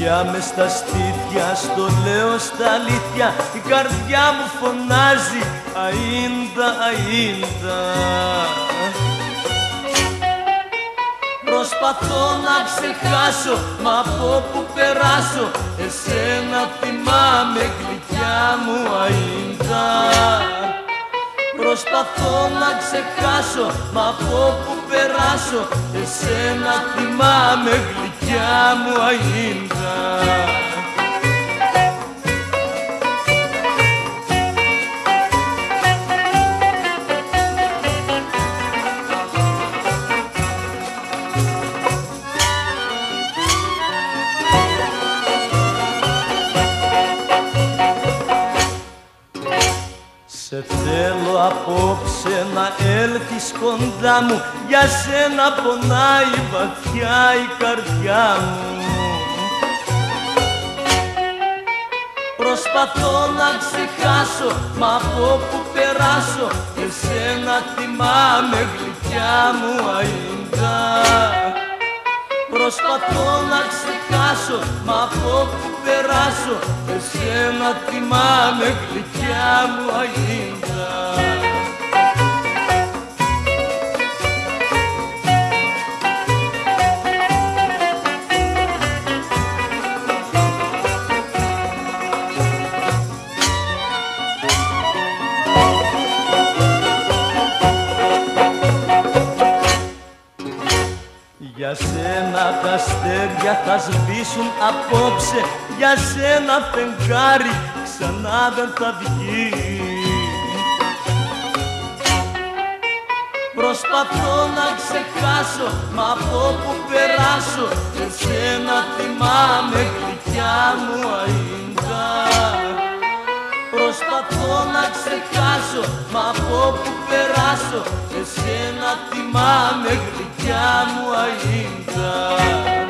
Πια μες στα στήθια, στο λέω στα αλήθεια, η καρδιά μου φωνάζει αΐντα, αΐντα. Προσπαθώ να ξεχάσω, μα από που περάσω εσένα θυμάμαι, γλυκιά μου αΐντα. Προσπαθώ να ξεχάσω, μα από που περάσω εσένα θυμάμαι, γλυκιά μου αΐντα. Σε θέλω απόψε να έλθεις κοντά μου, για σένα πονάει βαθιά η καρδιά μου. Προσπαθώ να ξεχάσω, μα από που περάσω εσένα θυμάμαι, γλυκιά μου αΐντα. Προσπαθώ να ξεχάσω, μα από που περάσω εσένα θυμάμαι, γλυκιά μου αΐντα. Για σένα τα αστέρια θα σβήσουν απόψε, για σένα φεγγάρι ξανά δεν θα βγει. Προσπαθώ να ξεχάσω, μα από που περάσω εσένα θυμάμαι, γλυκιά μου αΐντα. Προσπαθώ να ξεχάσω, μα από που περάσω εσένα θυμάμαι, γλυκιά μου αΐντα.